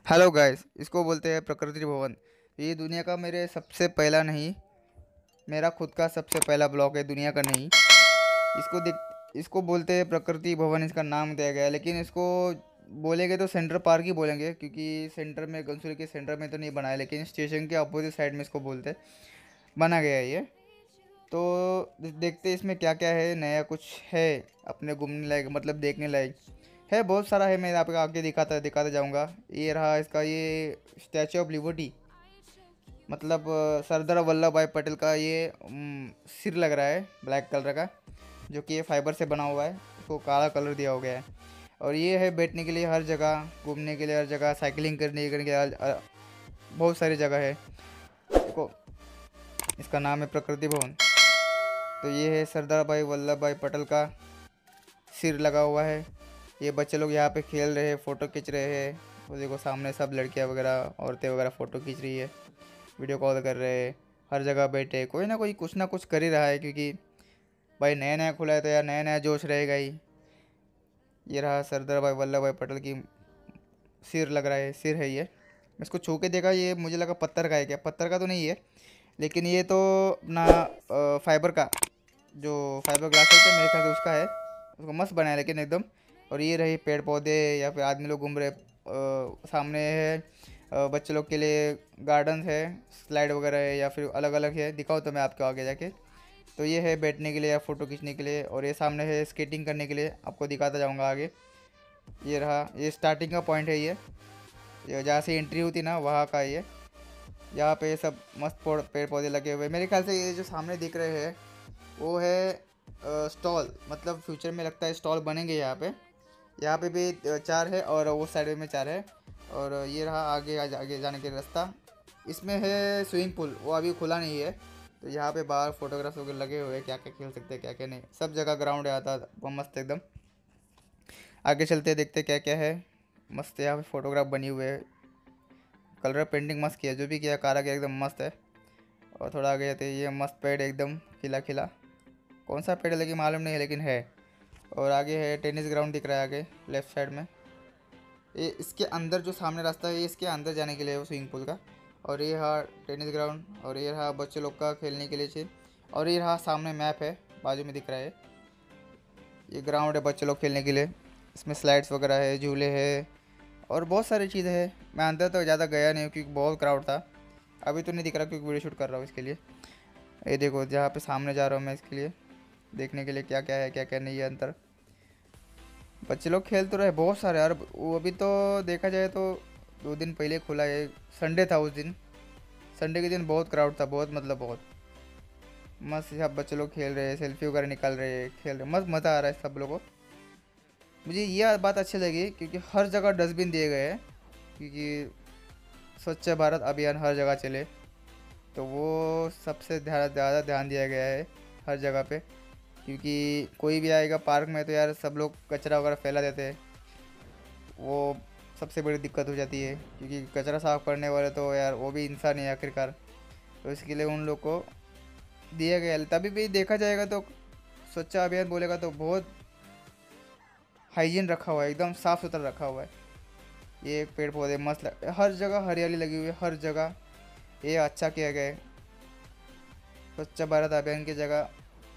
Hello guys, इसको बोलते हैं प्रकृति भवन। ये दुनिया का मेरे सबसे पहला नहीं, मेरा खुद का सबसे पहला ब्लॉग है, दुनिया का नहीं। इसको बोलते हैं प्रकृति भवन, इसका नाम दिया गया है। लेकिन इसको बोलेंगे तो सेंटर पार्क ही बोलेंगे, क्योंकि सेंटर में, घनसोली के सेंटर में तो नहीं बनाया, लेकिन स्टेशन के अपोजिट साइड में इसको बोलते हैं, बना गया है ये। तो देखते हैं इसमें क्या क्या है, नया कुछ है अपने घूमने लायक, मतलब देखने लायक है। बहुत सारा है, मैं यहाँ पे आगे दिखाता दिखाता जाऊँगा। ये रहा इसका ये स्टैचू ऑफ लिबर्टी, मतलब सरदार वल्लभ भाई पटेल का ये सिर लग रहा है, ब्लैक कलर का, जो कि ये फाइबर से बना हुआ है, उसको काला कलर दिया हो गया है। और ये है बैठने के लिए हर जगह, घूमने के लिए हर जगह, साइकिलिंग करने के लिए बहुत सारी जगह है। देखो, इसका नाम है प्रकृति भवन। तो ये है सरदार भाई वल्लभ भाई पटेल का सिर लगा हुआ है। ये बच्चे लोग यहाँ पे खेल रहे हैं, फ़ोटो खींच रहे हैं। वो देखो सामने सब लड़कियाँ वगैरह, औरतें वगैरह फ़ोटो खींच रही है, वीडियो कॉल कर रहे हैं। हर जगह बैठे कोई ना कुछ कर ही रहा है, क्योंकि भाई नया नया खुला है तो यार नया नया जोश रहेगा ही। ये रहा सरदार भाई वल्लभ भाई पटेल की सिर लग रहा है, सिर है ये। मैं इसको छू के देखा, ये मुझे लगा पत्थर का है, क्या पत्थर का तो नहीं है, लेकिन ये तो अपना फाइबर का, जो फाइबर ग्लास होता है मेरे ख्याल से उसका है। उसको मस्त बनाया लेकिन एकदम। और ये रही पेड़ पौधे या फिर आदमी लोग घूम रहे, सामने है बच्चे लोग के लिए गार्डन है, स्लाइड वगैरह है, या फिर अलग अलग है, दिखाओ तो मैं आपको आगे जाके। तो ये है बैठने के लिए या फ़ोटो खींचने के लिए, और ये सामने है स्केटिंग करने के लिए, आपको दिखाता जाऊँगा आगे। ये रहा, ये स्टार्टिंग का पॉइंट है ये जहाँ से एंट्री होती ना, वहाँ का ये। यहाँ पे सब मस्त पेड़ पौधे लगे हुए हैं। मेरे ख्याल से ये जो सामने दिख रहे हैं वो है स्टॉल, मतलब फ्यूचर में लगता है स्टॉल बनेंगे यहाँ पे भी चार है, और वो साइड में चार है। और ये रहा आगे आगे जाने के रास्ता। इसमें है स्विमिंग पूल, वो अभी खुला नहीं है। तो यहाँ पे बाहर फोटोग्राफ्स वगैरह लगे हुए हैं, क्या क्या खेल सकते हैं क्या क्या नहीं, सब जगह ग्राउंड है, आता वो मस्त एकदम। आगे चलते देखते क्या क्या है। मस्त यहाँ पे फोटोग्राफ बनी हुए है, कलर पेंटिंग मस्त किया, जो भी किया कारीगर एकदम मस्त है। और थोड़ा आगे जाते ये मस्त पेड़ एकदम खिला खिला, कौन सा पेड़ है लेकिन मालूम नहीं है, लेकिन है। और आगे है टेनिस ग्राउंड दिख रहा है आगे लेफ्ट साइड में। ये इसके अंदर जो सामने रास्ता है, ये इसके अंदर जाने के लिए है वो स्विमिंग पूल का। और ये रहा टेनिस ग्राउंड, और ये रहा बच्चे लोग का खेलने के लिए चीज़। और ये रहा सामने मैप है, बाजू में दिख रहा है, ये ग्राउंड है बच्चे लोग खेलने के लिए। इसमें स्लाइड्स वगैरह है, झूले है, और बहुत सारी चीज़ें हैं। मैं अंदर तो ज़्यादा गया नहीं हूँ क्योंकि बहुत क्राउड था। अभी तो नहीं दिख रहा क्योंकि वीडियो शूट कर रहा हूँ इसके लिए। ये देखो जहाँ पे सामने जा रहा हूँ मैं, इसके लिए देखने के लिए क्या क्या है क्या क्या नहीं है अंदर। बच्चे लोग खेल तो रहे बहुत सारे यार, वो अभी तो देखा जाए तो 2 दिन पहले खुला है, संडे था उस दिन। संडे के दिन बहुत क्राउड था, बहुत मतलब बहुत मस्त। सब बच्चे लोग खेल रहे हैं, सेल्फी वगैरह निकाल रहे हैं, खेल रहे, मस्त मज़ा आ रहा है सब लोगों को। मुझे ये बात अच्छी लगी क्योंकि हर जगह डस्टबिन दिए गए हैं, क्योंकि स्वच्छ भारत अभियान हर जगह चले, तो वो सबसे ज़्यादा ध्यान दिया गया है हर जगह पे। क्योंकि कोई भी आएगा पार्क में तो यार सब लोग कचरा वगैरह फैला देते हैं, वो सबसे बड़ी दिक्कत हो जाती है। क्योंकि कचरा साफ़ करने वाले तो यार वो भी इंसान है आखिरकार, तो इसके लिए उन लोग को दिया गया है। तभी भी देखा जाएगा तो स्वच्छ अभियान बोलेगा तो बहुत हाइजीन रखा हुआ है, एकदम साफ़ सुथरा रखा हुआ है। ये पेड़ पौधे मस्त हर जगह हरियाली लगी हुई है हर जगह, ये अच्छा किया गया है। स्वच्छ भारत अभियान की जगह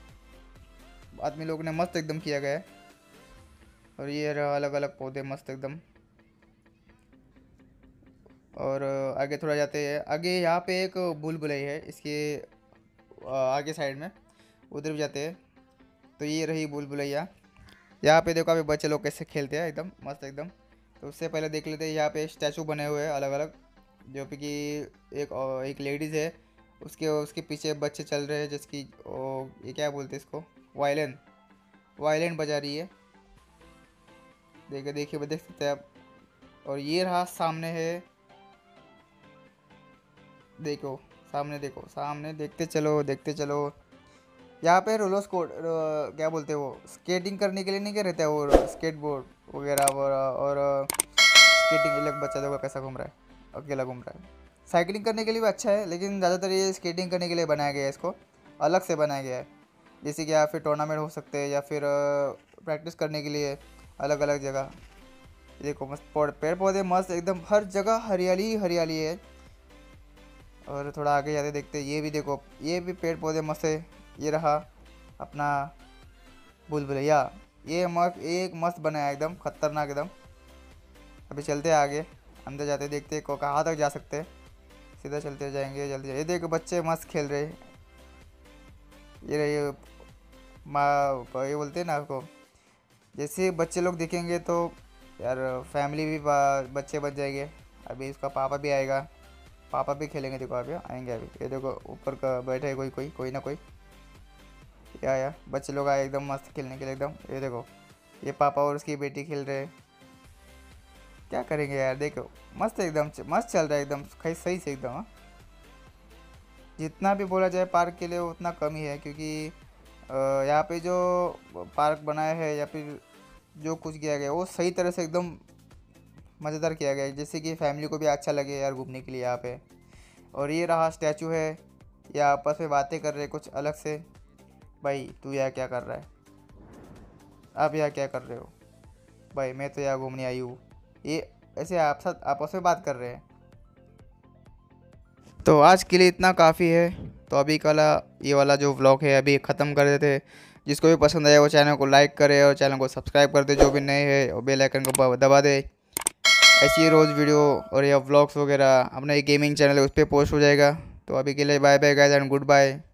आदमी लोग ने मस्त एकदम किया गया है। और ये रहा अलग अलग पौधे मस्त एकदम। और आगे थोड़ा जाते हैं, आगे यहाँ पे एक भूल भुलैया है, इसके आगे साइड में, उधर भी जाते हैं। तो ये रही भूल भुलैया। यहाँ पे देखो अभी बच्चे लोग कैसे खेलते हैं, एकदम मस्त एकदम। तो उससे पहले देख लेते हैं, यहाँ पे स्टैचू बने हुए हैं अलग अलग, जो कि एक लेडीज़ है, उसके उसके पीछे बच्चे चल रहे हैं, जिसकी ये क्या बोलते हैं इसको, वायलिन, वायलिन बजा रही है। देखिए देखिए देख सकते हैं आप। और ये रहा सामने है, देखो सामने, देखो सामने, देखते चलो देखते चलो। यहाँ पे रोलर स्कोट, क्या बोलते हैं वो, स्केटिंग करने के लिए नहीं क्या रहता है वो, स्केट बोर्ड वगैरह और स्केटिंग, अलग बच्चा देखो कैसा घूम रहा है, अकेला घूम रहा है। साइकिलिंग करने के लिए भी अच्छा है, लेकिन ज़्यादातर ये स्केटिंग करने के लिए बनाया गया है, इसको अलग से बनाया गया है। जैसे कि या फिर टूर्नामेंट हो सकते हैं, या फिर प्रैक्टिस करने के लिए अलग अलग जगह। ये देखो मस्त पेड़ पौधे मस्त एकदम, हर जगह हरियाली ही हरियाली है। और थोड़ा आगे जाते देखते, ये भी देखो, ये भी पेड़ पौधे मस्त है। ये रहा अपना भूल भुलैया, ये मस्त, एक मस्त बना है एकदम खतरनाक एकदम। अभी चलते हैं आगे, अंदर जाते देखते को कहाँ तक जा सकते हैं। सीधा चलते जाएंगे जल्दी। ये देखो बच्चे मस्त खेल रहे, ये रहे माँ, ये बोलते हैं ना आपको, जैसे बच्चे लोग दिखेंगे तो यार फैमिली भी बच्चे बच जाएंगे। अभी इसका पापा भी आएगा, पापा भी खेलेंगे। देखो अभी आएंगे अभी, ये देखो ऊपर का बैठे है कोई कोई कोई ना कोई। या बच्चे लोग आए एकदम मस्त खेलने के लिए एकदम। ये देखो ये पापा और उसकी बेटी खेल रहे हैं। क्या करेंगे यार, देखो मस्त एकदम मस्त चल रहा है एकदम सही से एकदम। हाँ, जितना भी बोला जाए पार्क के लिए उतना कम ही है, क्योंकि यहाँ पे जो पार्क बनाया है या फिर जो कुछ किया गया वो सही तरह से एकदम मज़ेदार किया गया है, जैसे कि फैमिली को भी अच्छा लगे यार घूमने के लिए यहाँ पे। और ये रहा स्टैचू है, ये आपस में बातें कर रहे हैं कुछ अलग से। भाई तू यहाँ क्या कर रहा है, आप यहाँ क्या कर रहे हो, भाई मैं तो यहाँ घूमने आई हूँ। ये ऐसे आप साथ आपस में बात कर रहे हैं। तो आज के लिए इतना काफ़ी है। तो अभी कल ये वाला जो व्लॉग है अभी ख़त्म कर देते। जिसको भी पसंद आया वो चैनल को लाइक करे और चैनल को सब्सक्राइब कर दे, जो भी नए हैं और बेल आइकन को दबा दे। ऐसी ही रोज़ वीडियो और या व्लॉग्स वगैरह अपना एक गेमिंग चैनल है उस पर पोस्ट हो जाएगा। तो अभी के लिए bye bye guys and good bye.